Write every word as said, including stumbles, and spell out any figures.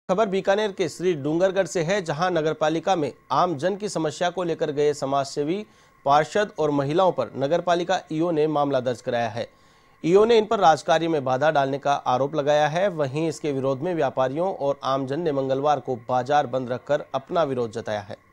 खबर बीकानेर के श्री डूंगरगढ़ से है, जहां नगरपालिका में आम जन की समस्या को लेकर गए समाजसेवी, पार्षद और महिलाओं पर नगरपालिका ईओ ने मामला दर्ज कराया है। ईओ ने इन पर राजकार्य में बाधा डालने का आरोप लगाया है। वहीं इसके विरोध में व्यापारियों और आमजन ने मंगलवार को बाजार बंद रखकर अपना विरोध जताया है।